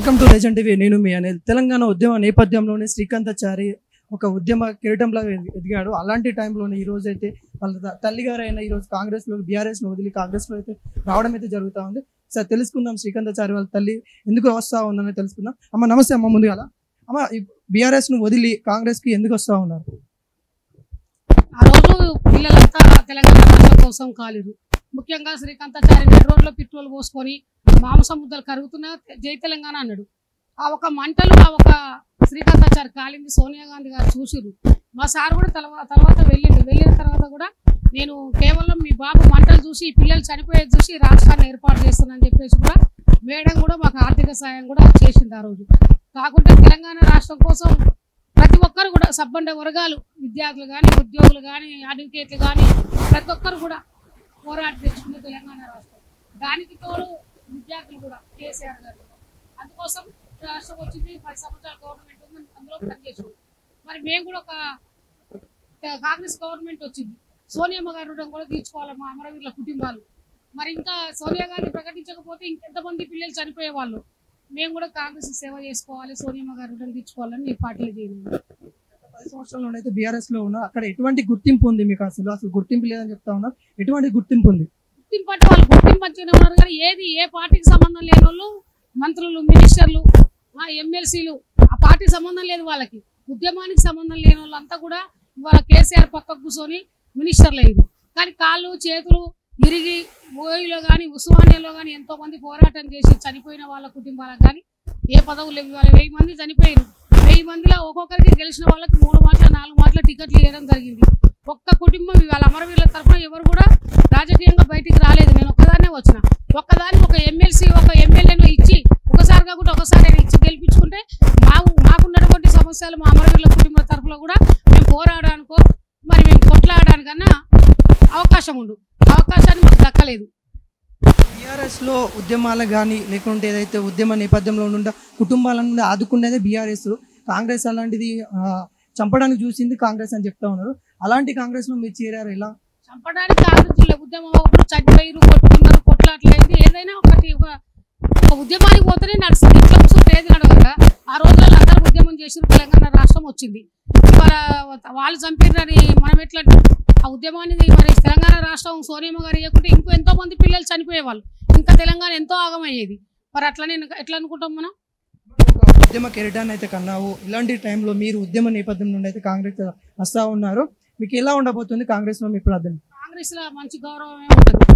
Welcome to legend TV. నేను మీ అనేది తెలంగాణ ఉద్యమ నేపథ్యంలోనే శ్రీకాంతాచారి ఒక ఉద్యమ కిరీటంలా ఎదిగాడు. అలాంటి టైంలోనే ఈ రోజు అయితే వాళ్ళ తల్లిగారైన ఈరోజు కాంగ్రెస్లో బీఆర్ఎస్ను వదిలి కాంగ్రెస్లో అయితే రావడం అయితే జరుగుతూ ఉంది. సార్ తెలుసుకుందాం శ్రీకాంతాచారి వాళ్ళ తల్లి ఎందుకు వస్తూ ఉందని తెలుసుకుందాం. అమ్మ నమస్తే అమ్మ. ముందుగా అమ్మ బీఆర్ఎస్ను వదిలి కాంగ్రెస్కి ఎందుకు వస్తూ ఉన్నారు? ఆ రోజు పిల్లలంతా తెలంగాణ రాష్ట్రం కోసం కాలేరు. ముఖ్యంగా శ్రీకాంతాచారి రోడ్లో పెట్రోల్ పోసుకొని మాంసం ముద్దలు కరుగుతున్నా జై తెలంగాణ అన్నాడు. ఆ ఒక మంటలు ఆ ఒక శ్రీకాంతాచారి కాలింది సోనియా గాంధీ గారు చూసిరు. మా సార్ కూడా తర్వాత వెళ్ళిన తర్వాత కూడా నేను కేవలం మీ బాబు మంటలు చూసి పిల్లలు చనిపోయేది చూసి రాష్ట్రాన్ని ఏర్పాటు చేస్తున్నానని చెప్పేసి కూడా మేడం కూడా మాకు ఆర్థిక సాయం కూడా చేసింది ఆ రోజు. కాకుండా తెలంగాణ రాష్ట్రం కోసం ప్రతి ఒక్కరు కూడా సబ్బండ వర్గాలు విద్యార్థులు కానీ ఉద్యోగులు కానీ అడ్వకేట్లు కానీ ప్రతి ఒక్కరు కూడా పోరాటం తెచ్చుకున్న తెలంగాణ రాష్ట్రం. దానికి తోడు విద్యార్థులు కూడా కేసీఆర్ గారు అందుకోసం రాష్ట్రం వచ్చింది. 10 సంవత్సరాల గవర్నమెంట్ ఉంది, అందులో పనిచేసాడు. మరి మేము కూడా ఒక కాంగ్రెస్ గవర్నమెంట్ వచ్చింది. సోనియమ్మ గారు కూడా తీర్చుకోవాలి మా అమరవీరుల కుటుంబాలు. మరి ఇంకా సోనియా గారిని ప్రకటించకపోతే ఇంకెంతమంది పిల్లలు చనిపోయేవాళ్ళు. మేము కూడా కాంగ్రెస్ సేవ చేసుకోవాలి, సోనియమ్మ గారు తీర్చుకోవాలని ఈ పార్టీలు చేయండి. 10 సంవత్సరాల్లోనైతే బీఆర్ఎస్లో ఉన్నా అక్కడ ఎటువంటి గుర్తింపు ఉంది మీకు? అసలు గుర్తింపు లేదని చెప్తా ఉన్నారు. ఎటువంటి గుర్తింపు ఉంది? గుర్తింపు అంటే వాళ్ళు గుర్తింపు మంచిగానే ఉన్నారు కానీ ఏ పార్టీకి సంబంధం లేని వాళ్ళు మంత్రులు మినిస్టర్లు ఎమ్మెల్సీలు ఆ పార్టీ సంబంధం లేదు వాళ్ళకి. ఉద్యమానికి సంబంధం లేని వాళ్ళంతా కూడా ఇవాళ కేసీఆర్ పక్కకు కూర్చొని మినిస్టర్లు అయ్యారు. కానీ కాళ్ళు చేతులు ఇరిగి ఓయిలో కానీ ఉస్మానియాలో కానీ ఎంతో మంది పోరాటం చేసి చనిపోయిన వాళ్ళ కుటుంబాలకు కానీ ఏ పదవులు లేవు. ఇవాళ 1000 మంది చనిపోయారు. 1000 మందిలో ఒక్కొక్కరికి గెలిచిన వాళ్ళకి 3 మాటల 4 మాటల టికెట్లు ఇవ్వడం జరిగింది. ఒక్క కుటుంబం ఇవాళ అమరవీరుల తరఫున ఎవరు కూడా రాజకీయంగా బయటికి రాలేదు. నేను ఒక్కదాన్నే వచ్చిన. ఒక్కదాన్ని ఒక ఎమ్మెల్సీ ఒక ఎమ్మెల్యేను ఇచ్చి ఒకసారి కాకుండా ఒకసారి ఇచ్చి గెలిపించుకుంటే మాకున్నటువంటి సమస్యలు మా అమరవీరుల కుటుంబం తరఫున కూడా మేము పోరాడానికో మరి మేము కొట్లాడడానికన్నా అవకాశం ఉండు. అవకాశాన్ని మాకు దక్కలేదు. బీఆర్ఎస్లో ఉద్యమాలు కానీ లేకుంటే ఏదైతే ఉద్యమ నేపథ్యంలో ఉన్న కుటుంబాల నుండి ఆదుకునేదే బీఆర్ఎస్. కాంగ్రెస్ అలాంటిది చంపడానికి చూసింది కాంగ్రెస్ అని చెప్తా ఉన్నారు. అలాంటి కాంగ్రెస్లో మీరు చేరారు. ఇలా చంపడానికి కాంగ్రెస్ ఉద్యమం అప్పుడు చనిపోయారు, కొట్టుకున్నారు, కొట్లాట్లేదు. ఏదైనా ఒకటి ఒక ఉద్యమానికి పోతేనే నడుస్తుంది. ఇట్లా కూర్చుంటే ఏది నడవక ఆ రోజుల్లో అందరూ ఉద్యమం చేసి తెలంగాణ రాష్ట్రం వచ్చింది. ఇవాళ వాళ్ళు చంపిరని మనం ఎట్లా ఆ ఉద్యమాన్ని మరి తెలంగాణ రాష్ట్రం సోనియమ్మ గారు ఇవ్వకుంటే ఇంకో ఎంతో మంది పిల్లలు చనిపోయేవాళ్ళు, ఇంకా తెలంగాణ ఎంతో ఆగమయ్యేది. మరి అట్లనే ఎట్లా అనుకుంటాం మనం? ఉద్యమ కెరీటాన్ని అయితే కన్నావు. ఇలాంటి టైంలో మీరు ఉద్యమ నేపథ్యం నుండి అయితే కాంగ్రెస్ వస్తూ ఉన్నారు. మీకు ఎలా ఉండబోతుంది కాంగ్రెస్లో మీ ప్రాధాన్యత? కాంగ్రెస్లో మంచి గౌరవమే ఉంటుంది.